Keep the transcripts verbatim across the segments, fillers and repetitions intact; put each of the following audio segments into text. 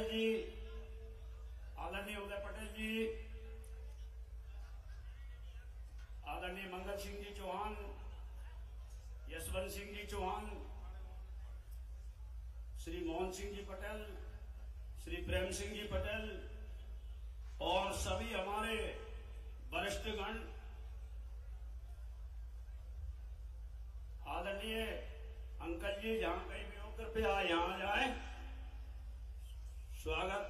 पटेल जी, आदरणीय उदय पटेल जी, आदरणीय मंगल सिंह जी चौहान, यशवंत सिंह जी चौहान, श्री मोहन सिंह जी पटेल, श्री प्रेम सिंह जी पटेल और सभी हमारे वरिष्ठगण, आदरणीय अंकल जी जहां कहीं भी हो कृपया यहां जाए। स्वागत।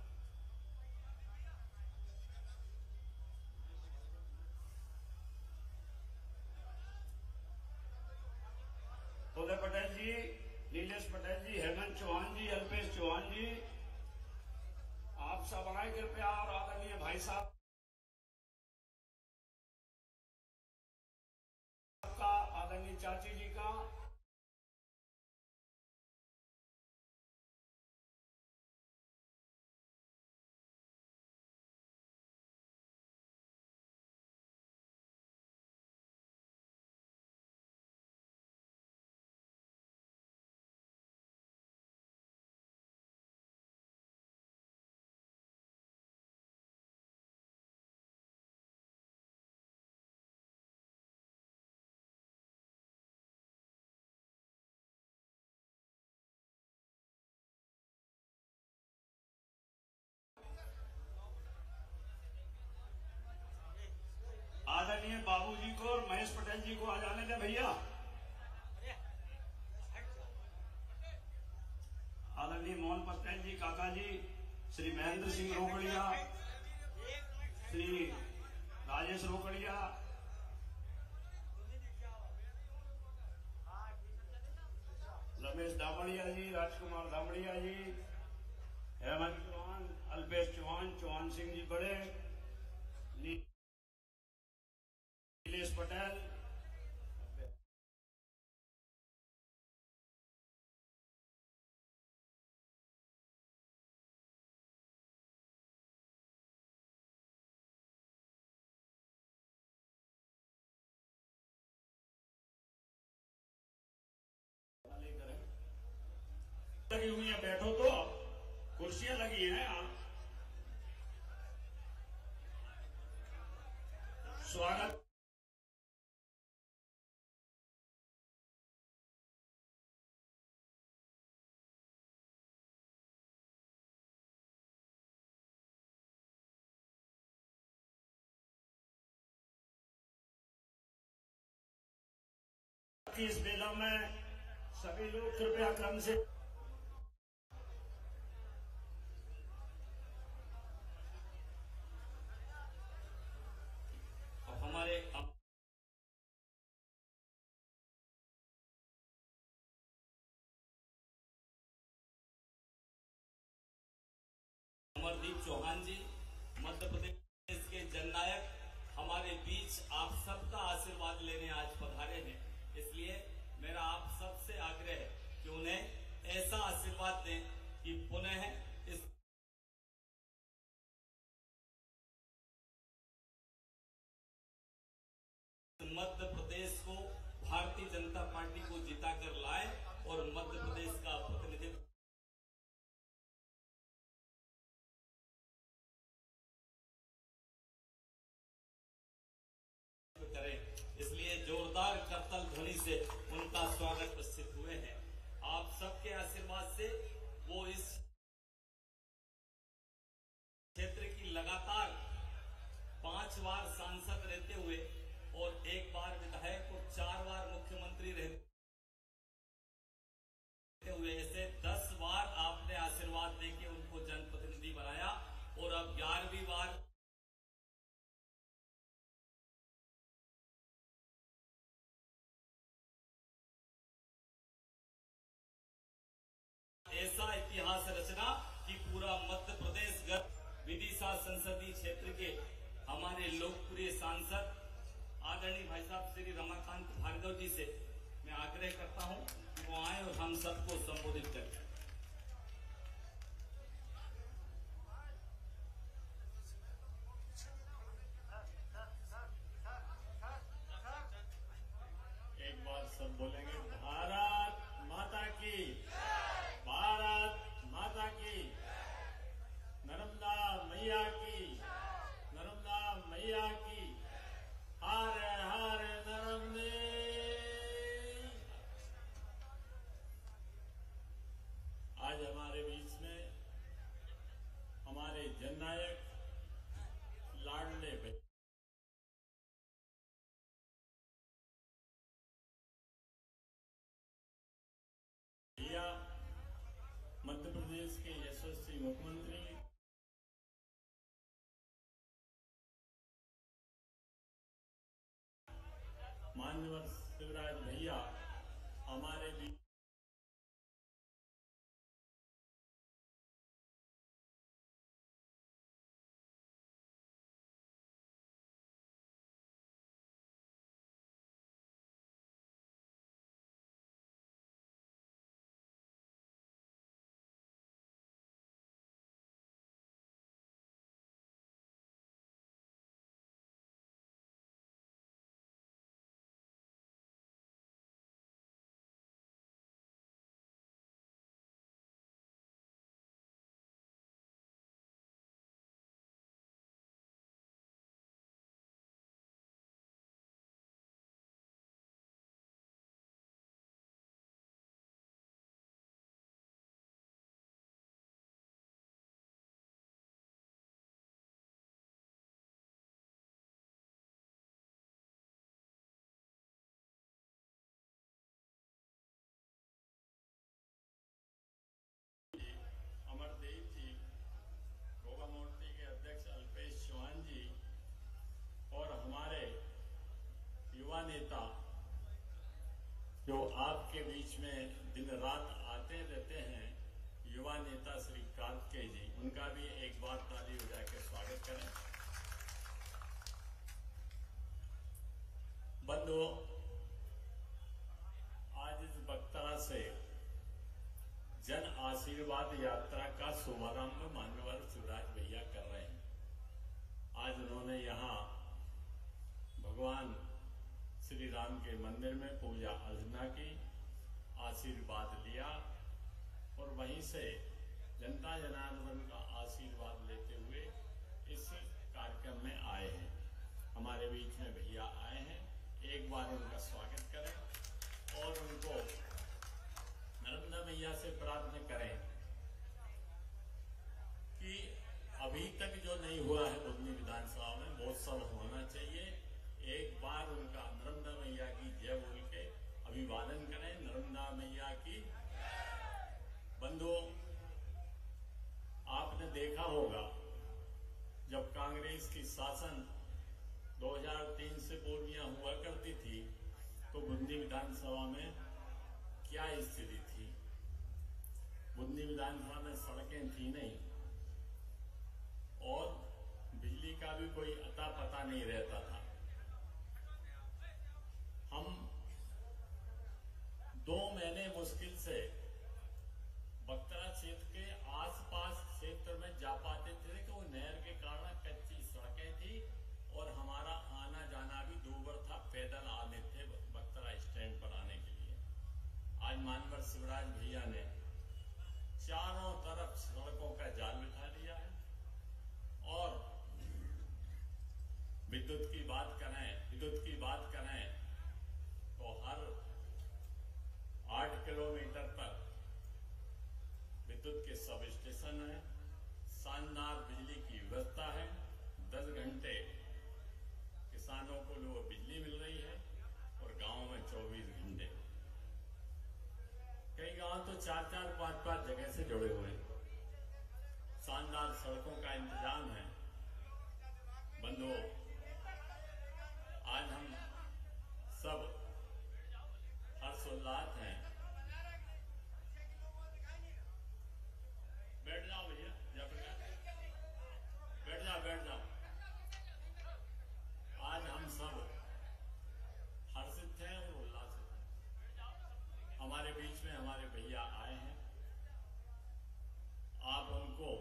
उदय पटेल जी, नीलेश पटेल जी, हेमंत चौहान जी, अल्पेश चौहान जी, आप सब आए कृपया। और आदरणीय भाई साहब का, आदरणीय चाची जी का, आदरणीय बाबू जी को और महेश पटेल जी को आ जाने दें भैया। आदरणीय मोहन पटेल जी, काका जी, श्री महेंद्र सिंह रोकड़िया, श्री राजेश रोकड़िया, रमेश दामड़िया जी, राजकुमार दामड़िया जी, हेमंत चौहान, अल्पेश चौहान, चौहान सिंह जी बड़े, नीलेश पटेल, लगी हुई है, बैठो तो, कुर्सियां लगी हैं। आप स्वागत। इस बेला में सभी लोग कृपया क्रम से हमारे अमरदीप चौहान जी, मध्य प्रदेश के जननायक, हमारे बीच आप सबका आशीर्वाद लेने आज पधारे हैं। इसलिए मेरा आप सबसे आग्रह है कि उन्हें ऐसा आशीर्वाद दें कि पुनः इस मध्य प्रदेश को भारतीय जनता पार्टी को जिता कर लाए और मध्य प्रदेश का प्रतिनिधित्व करें। इसलिए जोरदार करतल ध्वनि से उनका स्वागत उपस्थित हुए हैं। आप सबके आशीर्वाद से वो इस क्षेत्र की लगातार पांच बार सांसद रहते हुए और एक बार विधायक और चार बार मुख्यमंत्री रहते हुए ऐसे दस बार आपने आशीर्वाद देके उनको जनप्रतिनिधि बनाया और अब ग्यारहवीं बार ऐसा इतिहास रचना कि पूरा मध्य प्रदेश विदिशा संसदीय क्षेत्र के हमारे लोकप्रिय सांसद आदरणीय भाई साहब श्री रमाकांत भार्गव जी से मैं आग्रह करता हूं कि वो आए और हम सबको संबोधित करें। एक बार सब बोलेंगे, भारत माता की, भारत माता की। जननायक लाडले भैया, मध्य प्रदेश के यशस्वी मुख्यमंत्री माननीय शिवराज भैया हमारे बीच अमरदेव जी, गोगा मूर्ति के अध्यक्ष अल्पेश चौहान जी और हमारे युवा नेता जो आपके बीच में दिन रात आते रहते हैं, युवा नेता श्री कार्तिकेय जी, उनका भी एक बार ताली बजा के स्वागत करें। बंधुओं, आज इस बख्तरा से जन आशीर्वाद यात्रा का शुभारंभ माननीय शिवराज भैया कर रहे हैं। आज उन्होंने यहाँ भगवान श्री राम के मंदिर में पूजा अर्चना की, आशीर्वाद लिया और वहीं से जनता जनार्दन का आशीर्वाद लेते हुए इस कार्यक्रम में आए हैं। हमारे बीच में भैया आए हैं, एक बार उनका स्वागत करें और उनको नर्मदा मैया से प्रार्थना करें कि अभी तक जो नहीं हुआ है बुधनी विधानसभा में, वो सब होना चाहिए। एक बार उनका नर्मदा मैया की जय बोल के अभिवादन करें। नर्मदा मैया की। बंधुओं, आपने देखा होगा जब कांग्रेस की शासन दो हज़ार तीन से पूर्वियां हुआ करती थी तो बुधनी विधानसभा में क्या स्थिति थी। बुधनी विधानसभा में सड़कें थी नहीं और बिजली का भी कोई अता पता नहीं रहता था। हम दो महीने मुश्किल से बख्तरा क्षेत्र के आसपास क्षेत्र में जा पाते थे कि वो नहर के कारण कच्ची सड़कें थी और हमारा आना जाना भी दूभर था, पैदल आने थे बख्तरा स्टैंड पर आने के लिए। आज माननीय शिवराज भैया ने चारों तरफ सड़कों का जाल बिठा दिया है और विद्युत की बात करें विद्युत की बात करें तो हर आठ किलोमीटर पर विद्युत के सब स्टेशन है, शानदार बिजली की व्यवस्था है, दस घंटे किसानों को लो बिजली मिल रही है और गांव में चौबीस घंटे। कई गांव तो चार चार पांच पांच जगह से जुड़े हुए हैं। शानदार सड़कों का इंतजाम है। बंधुओं, आज हम सब हर्षोल्लास हैं। बैठ जाओ भैया, बैठ जाओ बैठ जाओ। आज हम सब हर्षित हैं और उल्लासित हैं। हमारे बीच में हमारे भैया आए हैं। आप उनको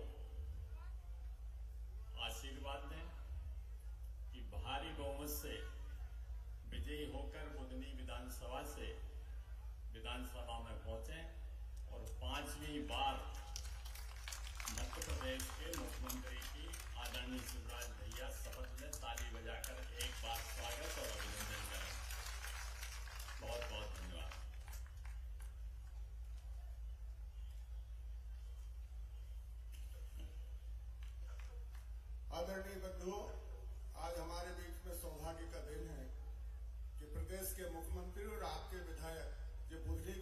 आशीर्वाद दें कि भारी बहुमत से विजयी होकर बुधनी विधानसभा से विधानसभा में पहुंचे और पांचवी बार मध्य प्रदेश के मुख्यमंत्री की आदरणीय शिवराज भैया शपथ में ताली बजाकर एक बार स्वागत और अभिनंदन करें। बहुत बहुत धन्यवाद।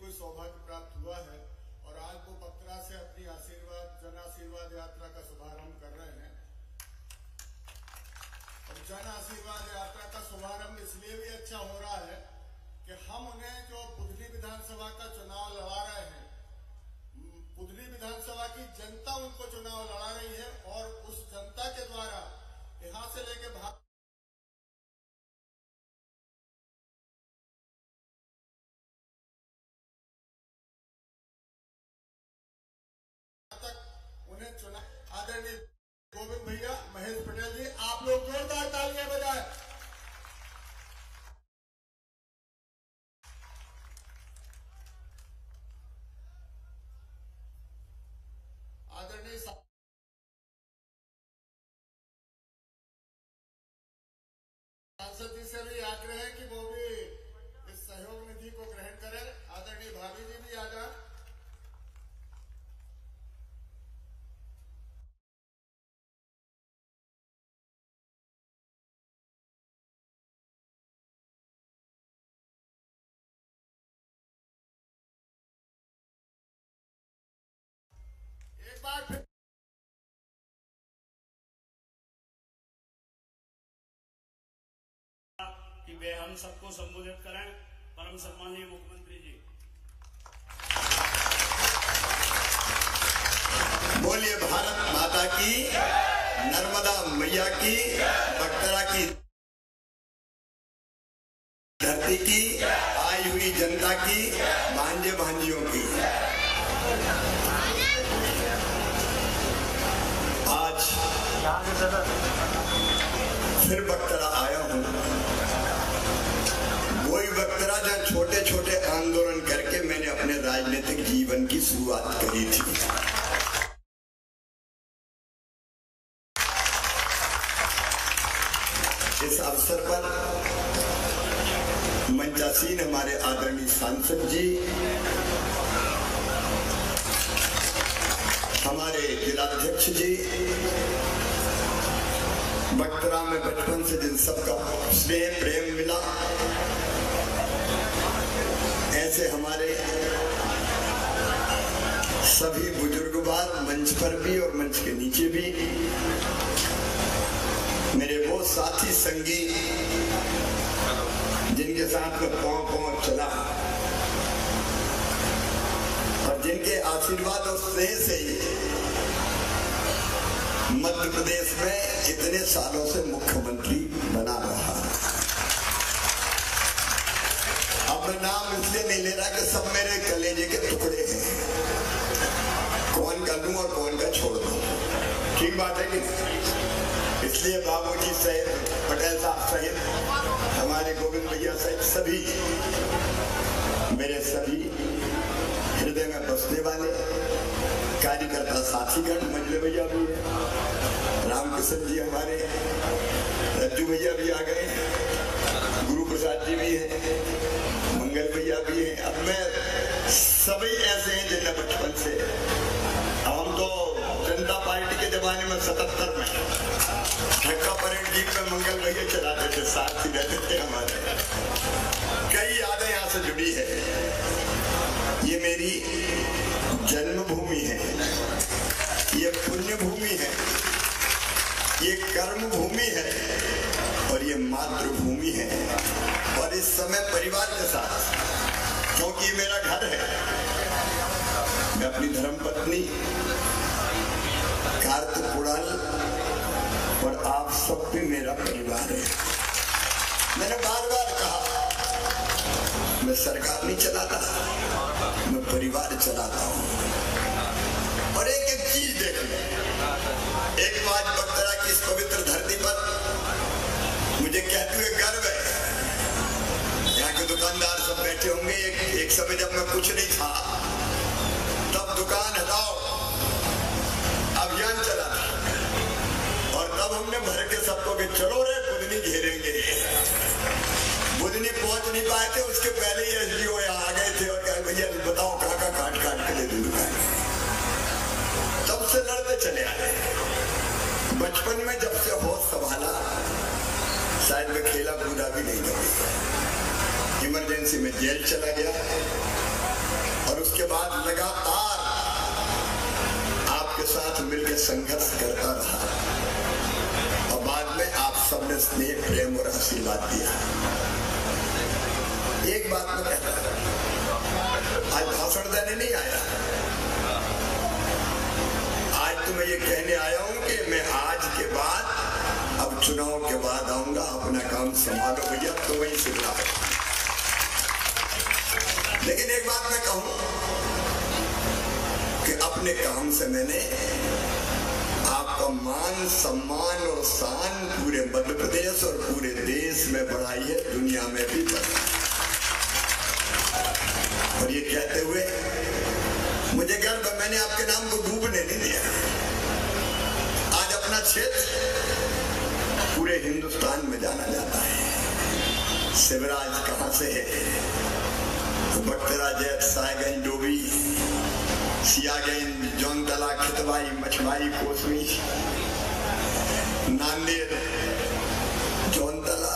को सौभाग्य प्राप्त हुआ है और आज वो बक्तरा से अपनी आशीर्वाद जन आशीर्वाद यात्रा का शुभारंभ कर रहे हैं। और जन आशीर्वाद यात्रा का शुभारंभ इसलिए भी अच्छा हो रहा है कि हम उन्हें जो बुधनी विधानसभा का चुनाव लड़ा रहे हैं, बुधनी विधानसभा की जनता उनको चुनाव लड़ा रही है और उस जनता के द्वारा यहां से लेके भाग तक उन्हें चुना। आदरणीय गोविंद भैया, महेश पटेल जी, आप लोग जोरदार तालियां बजाएं। आदरणीय सांसद जी से भी आग्रह है कि वो भी इस सहयोग निधि को ग्रहण करें। आदरणीय भाभी जी भी आ जाए। एक बार फिर कि वे हम सबको संबोधित करें। परम सम्माननीय मुख्यमंत्री जी। बोलिए भारत माता की, नर्मदा मैया की, बक्तरा की धरती की, आई हुई जनता की, भांजे भांजियों की। आज फिर बक्तरा आया हूं। वही बक्तरा जहां छोटे छोटे आंदोलन करके मैंने अपने राजनीतिक जीवन की शुरुआत करी थी। इस अवसर पर मंचासीन हमारे आदरणीय सांसद जी, हमारे जिलाध्यक्ष जी, बक्तरा में बचपन से जिन सबका स्नेह प्रेम मिला, ऐसे हमारे सभी बुजुर्गवार मंच पर भी और मंच के नीचे भी, मेरे वो साथी संगी जिनके साथ में पांव पांव चला और जिनके आशीर्वाद और स्नेह से ही मध्य प्रदेश में इतने सालों से मुख्यमंत्री बना रहा। अब मैं नाम इसलिए नहीं ले रहा कि सब मेरे कलेजे के टुकड़े हैं, कौन का लूं और कौन का छोड़ दूं। ठीक बात है कि इसलिए बाबूजी सहित, पटेल साहब सहित, हमारे गोविंद भैया सहित सभी मेरे सभी हृदय में बसने वाले कार्यकर्ता साथीगण, मंजले भैया भी है, रामकिशन जी हमारे, रज्जू भैया भी आ गए, गुरु प्रसाद जी भी है, मंगल भैया भी है। अब मैं सभी ऐसे हैं जिन्हें बचपन से, हम तो जनता पार्टी के जमाने में सतहत्तर में ढक्का परेड जीप में मंगल भैया चलाते थे, साथ ही रहते थे हमारे। कई यादें यहाँ से जुड़ी है। ये मेरी जन्मभूमि है, ये पुण्य भूमि है, ये कर्म भूमि है और ये मातृभूमि है। और इस समय परिवार के साथ, क्योंकि मेरा घर है, मैं अपनी धर्मपत्नी कार्तिक कुणाल और आप सब भी मेरा परिवार है। मैंने बार बार कहा, मैं सरकार नहीं चलाता, मैं परिवार चलाता हूं। और एक एक चीज देख लो, एक बात बक्तरा की इस पवित्र धरती पर मुझे कहते हुए गर्व है। यहाँ के दुकानदार सब बैठे होंगे। एक, एक समय जब मैं कुछ नहीं था, तब दुकान हटाओ अभियान चला था और तब हमने भर के सबको कि चलो रे बुधनी घेरेंगे। बुधनी पहुंच नहीं पाए थे, उसके पहले ही एसडीओ यहाँ आ गए थे और कहा भैया बताओ कहाँ का काट काट के ले दूं दुकान। तब से लड़ते चले आए। बचपन में जब से होश संभाला, शायद मैं खेला कूदा भी नहीं कभी। इमरजेंसी में जेल चला गया, उसके बाद लगातार आपके साथ मिलकर संघर्ष करता रहा और बाद में आप सबने स्नेह प्रेम और आशीर्वाद दिया। एक बात मैं कहता आज भाषण देने नहीं आया, आज तो मैं ये कहने आया हूं कि मैं आज के बाद अब चुनाव के बाद आऊंगा, अपना काम संभालो भैया, तो वही सिखला। लेकिन एक बात मैं कहूं कि अपने काम से मैंने आपका मान सम्मान और शान पूरे मध्य प्रदेश और पूरे देश में बढ़ाई है, दुनिया में भी बढ़ाई। और ये कहते हुए मुझे गर्व है, मैंने आपके नाम को डूबने नहीं दिया। आज अपना क्षेत्र पूरे हिंदुस्तान में जाना जाता है। शिवराज कहां से है? बख्तरा, जैत, सायगंज, डोभी, सियागंज, जौनतला, खितवाई, मछवाई, कोसमी, नांदेड़, जौनतला,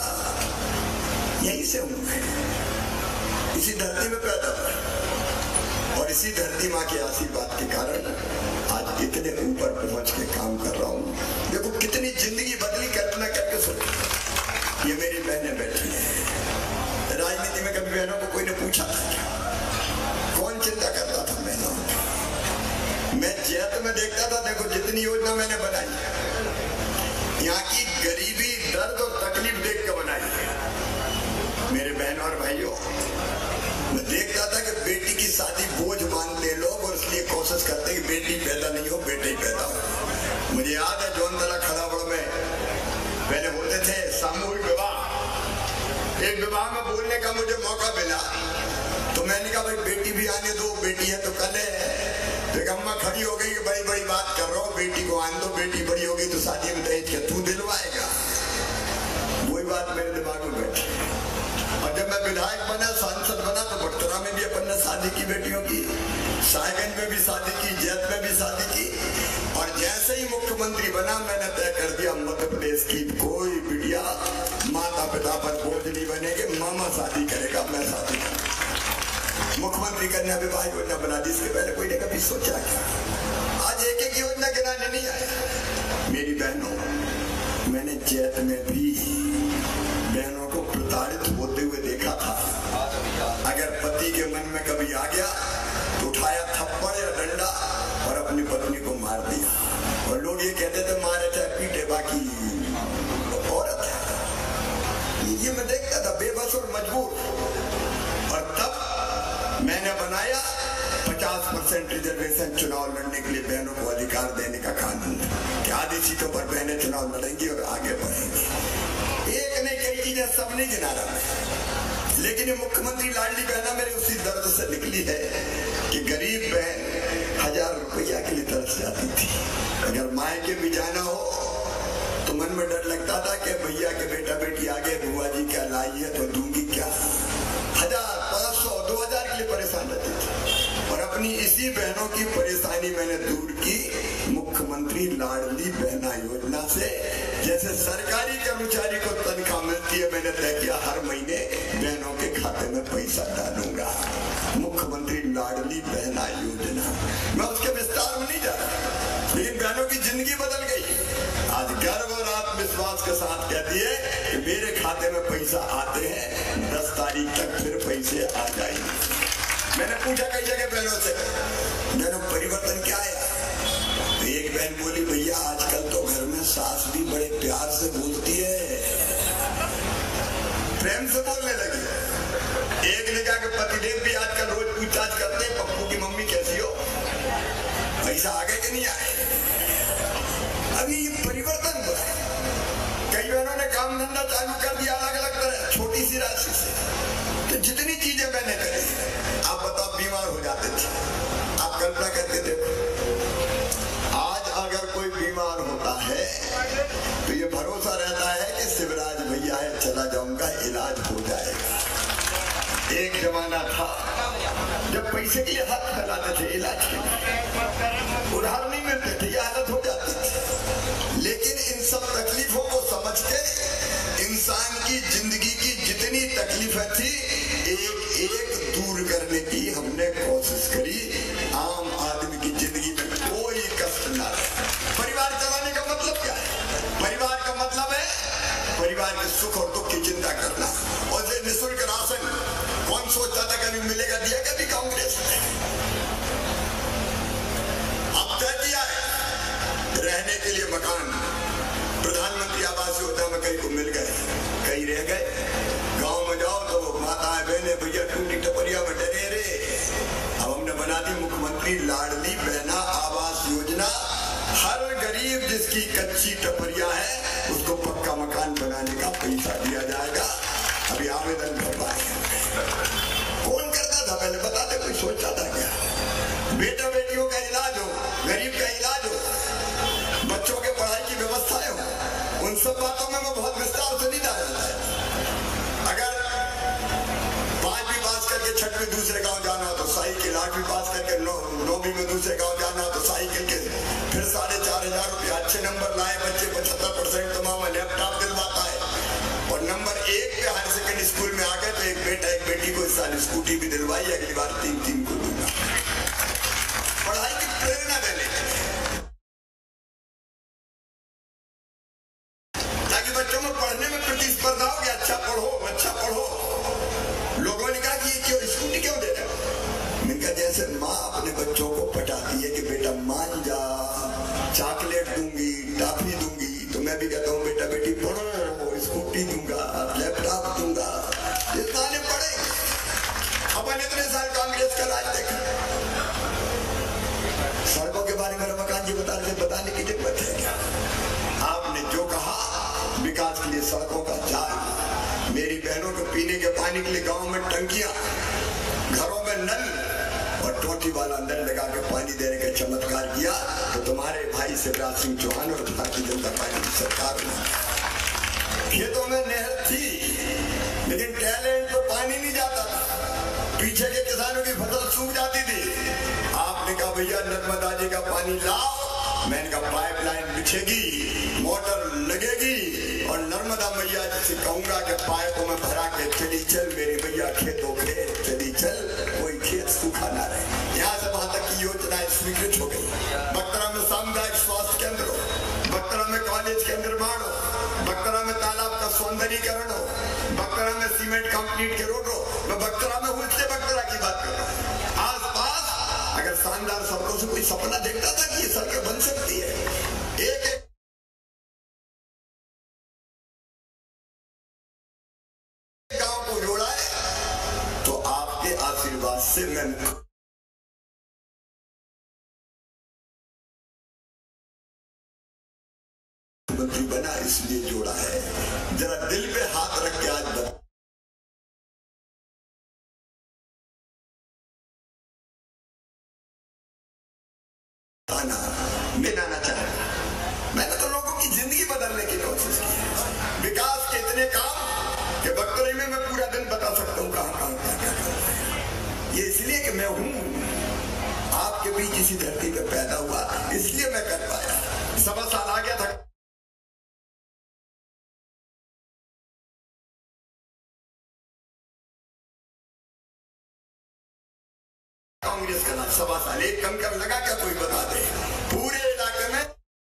यहीं से हूं मैं। इसी धरती में पैदा हुआ और इसी धरती माँ के आशीर्वाद के कारण आज इतने ऊपर पहुंच के काम कर रहा हूं। देखो कितनी जिंदगी बदली, कल्पना करके सोचो। ये मेरी बहनें बैठी हैं। राजनीति में कभी बहनों को कोई ने पूछा था? कौन चिंता करता था बहनों की? मैं जैत में देखता था, देखो जितनी योजना मैंने बनाई, यहाँ की गरीबी, दर्द और तकलीफ देख कर बनाई है। मेरे बहन और भाइयों, मैं देखता था कि बेटी की शादी बोझ मानते लोग और इसलिए कोशिश करते कि बेटी पैदा नहीं हो, बेटे ही पैदा हो। मुझे याद है जौनतला खड़ावड़ में पहले होते थे सामूहिक विवाह। एक विवाह में बोलने का मुझे मौका मिला तो मैंने कहा भाई बेटी भी आने दो, बेटी है तो कल है। तो अम्मा खड़ी हो गई कि बड़ी बड़ी बात कर रहा हूँ, बेटी को आने दो, बेटी बड़ी हो गई तो शादी में दहेज क्या तू दिलवाएगा? वही बात मेरे दिमाग में बैठी। और जब मैं विधायक बना, सांसद बना, तो बख्तरा में भी अपन ने शादी की बेटियों की, सायगंज में भी शादी की, जैत में भी शादी की। और जैसे ही मुख्यमंत्री बना मैंने तय कर दिया मध्य प्रदेश की कोई बिटिया माता पिता पर बोझ नहीं बनेगी, मामा शादी करेगा, मैं शादी करूंगा। मुख्यमंत्री कन्या विवाह योजना बना दी, इसके पहले कोई ने कभी सोचा क्या? आज एक एक योजना गिनाने नहीं आया। मेरी बहनों, मैंने जैत में भी बहनों को प्रताड़ित होते हुए देखा था। अगर पति के मन में कभी आ गया तो उठाया थप्पड़ या डंडा और अपनी पत्नी को मार दिया। और लोग ये कहते थे मारे चाहे पीटे, बाकी औरत है। ये मैं देखता था बेबस और मजबूर। और तब मैंने बनाया पचास परसेंट रिजर्वेशन, चुनाव लड़ने के लिए बहनों को अधिकार देने का कानून कि आधी सीटों पर बहनें चुनाव लड़ेंगी और आगे बढ़ेंगी। एक नहीं कई चीजें सब नहीं गिना रहा मैं, लेकिन ये मुख्यमंत्री लाडली बहना मेरे उसी दर्द से निकली है कि गरीब बहन हजार रुपया के लिए तरस जाती थी। अगर मायके भी जाना हो तो मन में डर लगता था कि भैया के बेटा बेटी आगे बुआ जी क्या लाई है तो दूंगी क्या। हजार, पांच सौ, दो हजार के लिए परेशान रहती थी। और अपनी इसी बहनों की परेशानी मैंने दूर की मुख्यमंत्री लाडली बहना योजना से। जैसे सरकारी कर्मचारी को तनख्वाह मिलती है, मैंने तय किया हर महीने बहनों के खाते में पैसा डालूंगा। मुख्यमंत्री लाडली बहना योजना, मैं उसके विस्तार में नहीं जा रहा, लेकिन बहनों की जिंदगी बदल गई। आज गर्व और आत्मविश्वास के साथ कहती है कि मेरे खाते में पैसा आते हैं, दस तारीख तक फिर पैसे आ जाएंगे। मैंने पूछा कई जगह बहनों से, बहनों परिवर्तन क्या है? तो एक बहन बोली भैया आजकल तो घर में सास भी बड़े प्यार से बोलती है, प्रेम से बोलने लगी। एक ने कहा कि पतिदेव भी आजकल रोज पूछताछ करते हैं पप्पू की मम्मी कैसी हो, पैसा आ गए कि नहीं आए। अभी ये परिवर्तन हुआ है। कई बहनों ने काम धंधा चालू कर दिया अलग अलग तरह, छोटी सी राशि से। तो जितनी चीजें मैंने करी, आप बताओ बीमार हो जाते थे, आप कल्पना करके देखो। आज अगर कोई बीमार होता है तो ये भरोसा रहता है कि शिवराज भैया है, चला जाऊंगा इलाज हो जाएगा। एक जमाना था जब पैसे के लिए हाथ फैलाते थे इलाज के लिए, उधार नहीं मिलते थे, ये हालत हो जाती थी। लेकिन इन सब तकलीफों को समझ के इंसान की जिंदगी की जितनी तकलीफें थी एक एक दूर करने की हमने कोशिश करी। सुख और दुख की चिंता करना। और जो निःशुल्क राशन कौन सोचता था कभी मिलेगा, दिया कभी कांग्रेस ने? अब तय किया है रहने के लिए मकान, प्रधानमंत्री आवास योजना में कई को मिल गए, कई रह गए। गांव में जाओ तो माताएं बहने भैया टूटी टपरिया में डरे रे। अब हमने बना दी मुख्यमंत्री लाडली बहना आवास योजना। हर गरीब जिसकी कच्ची टपरिया है उसको पक्का मकान बनाने का पैसा दिया जाएगा। अभी आवेदन कर पाए। कौन करता था पहले, बताते कोई सोचता था क्या? बेटा बेटियों का इलाज हो, गरीब का इलाज हो, बच्चों के पढ़ाई की व्यवस्थाएं हो, उन सब बातों में मैं बहुत विस्तार से नहीं डालता है। अगर पांचवी पास करके छठवीं दूसरे गांव जाना हो तो साइकिल, आठवीं पास करके नौ नौवीं में दूसरे गांव जाना हो तो साइकिल के फिर साढ़े चार हजार रुपया। अच्छे नंबर लाए बच्चे पचहत्तर परसेंट तमाम लैपटॉप दिलवाता है। और नंबर एक पे हायर सेकेंडरी स्कूल में आ गए तो एक बेटा एक बेटी को इस साल स्कूटी भी दिलवाई, अगली बार तीन तीन को दूंगा। पढ़ाई की प्रेरणा देने के लिए, ताकि बच्चों में पढ़ने में प्रतिस्पर्धा हो कि अच्छा पढ़ो अच्छा पढ़ो। लोगों ने कहा कि ये क्यों स्कूटी क्यों दे रहे हो? मैंने कहा जैसे माँ अपने बच्चों को पटाती है कि बेटा मान जा, चॉकलेट दूंगी, टॉफी दूंगी, तो मैं भी कहता हूँ बेटा बेटी पढ़ो, स्कूटी दूंगा, लैपटॉप दूंगा। इस गाने पढ़े। अपन इतने साल कांग्रेस का राज देखा, सड़कों के बारे में रमाकांत जी बता रहे, बताने की जरूरत है क्या? आपने जो कहा विकास के लिए सड़कों का जाल, मेरी बहनों को पीने के पानी के लिए गांव में टंकियां, घरों में नल और टोटी वाला नल लगा के पानी देने का चमत्कार किया। तो तुम्हारे भाई शिवराज सिंह चौहान और भारतीय जनता पार्टी की सरकार में खेतों में नहर थी लेकिन टैलेंट तो पानी नहीं जाता था, पीछे के किसानों की फसल सूख जाती थी। आपने कहा भैया नर्मदा जी का पानी लाओ, मैंने कहा पाइपलाइन बिछेगी, मोटर लगेगी और नर्मदा मैया से कहूंगा कि पाइपों में भरा के चली चल मेरी मैया खेतों खेत चली चल, कोई खेत सूखा ना रहे। यहाँ से वहां तक की योजना स्वीकृत हो गई। बक्तरा में सामुदायिक स्वास्थ्य केंद्र हो, बक्तरा में कॉलेज के निर्माण हो, बक्तरा में तालाब का सौंदर्यीकरण हो, बक्तरा में सीमेंट कंक्रीट के रोड हो। मैं बक्तरा में उल्टे बक्तरा की बात कर रहा हूँ। आस पास अगर शानदार सड़कों से कोई सपना देखता था कि ये सड़कें बन सकती है, एक एक गांव को जोड़ा है, तो आपके आशीर्वाद से मैं मुख्यमंत्री बना, इसलिए जोड़ा है। जरा दिल पे हाथ रख के आज बता मिलाना चाहता। मैंने तो लोगों की जिंदगी बदलने की कोशिश की है। विकास के इतने काम कि बक्तरी में मैं पूरा दिन बता सकता हूँ कहां कहां क्या क्या कर रहे हैं। ये इसलिए कि मैं हूं आपके बीच इसी धरती पे पैदा हुआ, इसलिए मैं कर पाया। सवा साल आ गया था कांग्रेस का नाम, सवा साल एक कंकर लगा क्या कोई बता दे? पूरे इलाके में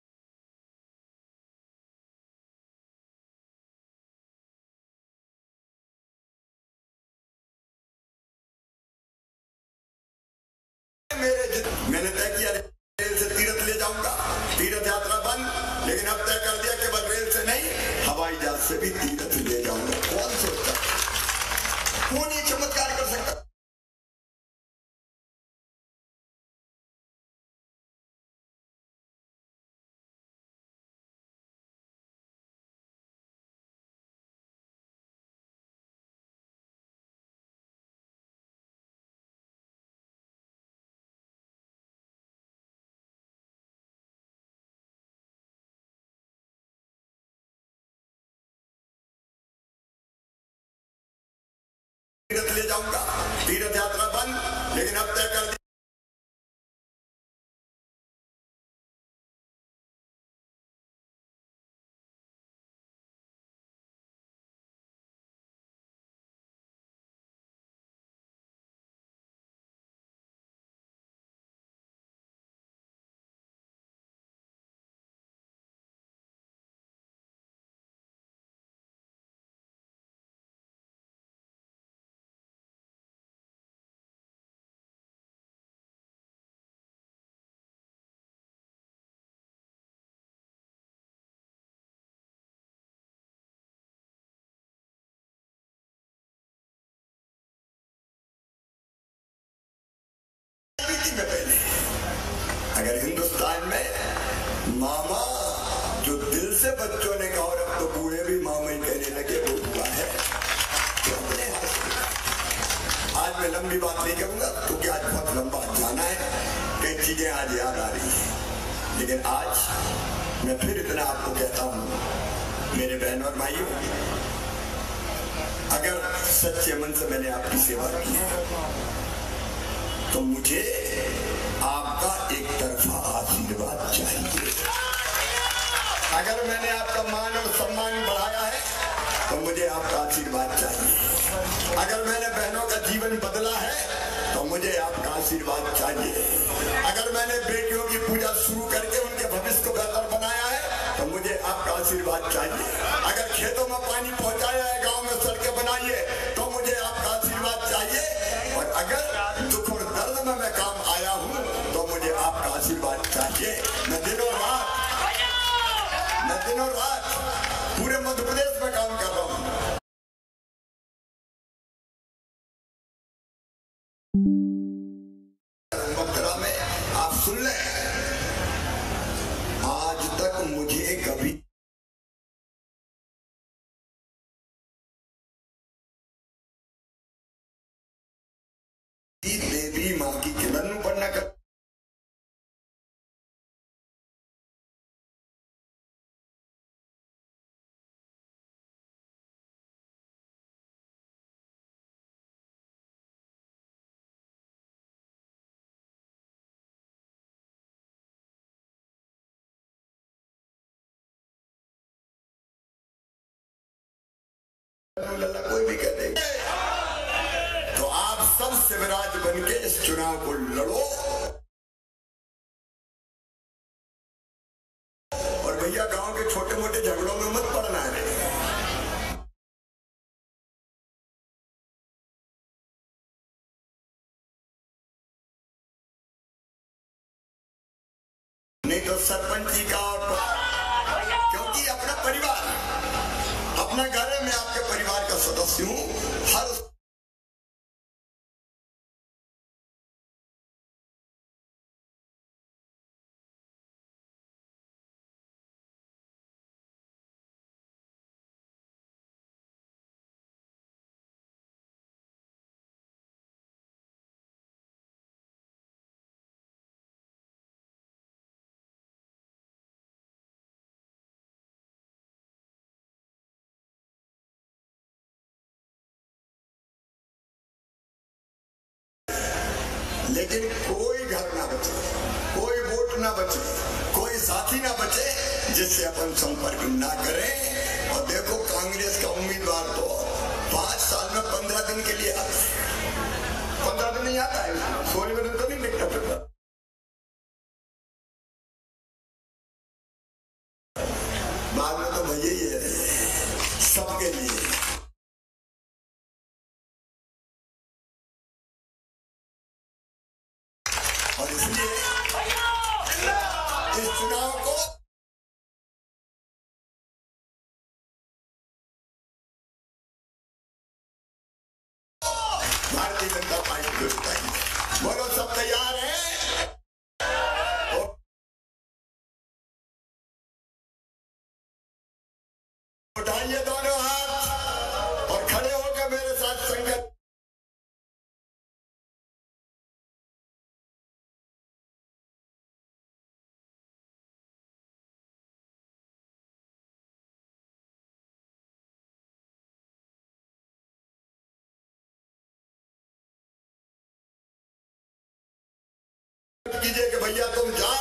मेरे मैंने तय किया रेल से तीरथ ले जाऊंगा, तीर्थ यात्रा बंद, लेकिन अब तय कर दिया केवल रेल से नहीं हवाई जहाज से भी तीरथ ले जाऊंगा। कौन सोचता, कौन ये चमत्कार कर सकता? तीरथ ले जाऊंगा, तीर्थ यात्रा बंद, लेकिन अब तय कर दिया अगर हिंदुस्तान में मामा जो दिल से बच्चों ने कहा और अब तो बूढ़े भी मामा ही कहने लगे वो हुआ है तो अपने आज मैं लंबी बात नहीं करूंगा क्योंकि आज बहुत लंबा जाना है, कई चीजें आज याद आ रही है। लेकिन आज मैं फिर इतना आपको कहता हूं मेरे बहन और भाइयों, अगर सच्चे मन से मैंने आपकी सेवा की तो मुझे आपका एक तरफा आशीर्वाद चाहिए। अगर मैंने आपका मान और सम्मान बढ़ाया है तो मुझे आपका आशीर्वाद चाहिए। अगर मैंने बहनों का जीवन बदला है तो मुझे आपका आशीर्वाद चाहिए। अगर मैंने बेटियों की पूजा शुरू करके उनके भविष्य को बेहतर बनाया है तो मुझे आपका आशीर्वाद चाहिए। अगर खेतों में पानी पहुंचाया है, गांव में सड़कें बनाई है तो मुझे आपका आशीर्वाद चाहिए। और अगर दुख और दर्द में मैं काम आया हूं तो मुझे आपका आशीर्वाद चाहिए। मैं दिनों रात मैं दिनों रात पूरे मध्य प्रदेश में काम कर रहा हूं। मथुरा में आप सुन लें, आज तक मुझे कभी देवी मां की किरण पढ़ना कर कोई भी कहते तो आप सब शिवराज बन के इस चुनाव को लड़ो और भैया गांव के छोटे मोटे झगड़ों में मत पड़ना है। नहीं तो सरपंच जी का और क्योंकि अपना परिवार अपना घर है, मैं आपके परिवार का सदस्य हूं। हर लेकिन कोई घर ना बचे, कोई वोट ना बचे, कोई साथी ना बचे जिससे अपन संपर्क ना करें। और देखो कांग्रेस का उम्मीदवार तो पांच साल में पंद्रह दिन के लिए आता है, पंद्रह दिन नहीं आता है, सोलह दिन तो नहीं लिखता पेपर। बाद में तो भैया ही है सबके लिए। और इसलिए इस चुनाव को भारतीय जनता पार्टी को जिताएंगे। बोलो सब तैयार हैं? उठाइए दोनों हाथ और खड़े होकर मेरे साथ संकल्प। कीजिए कि भैया तुम जाओ।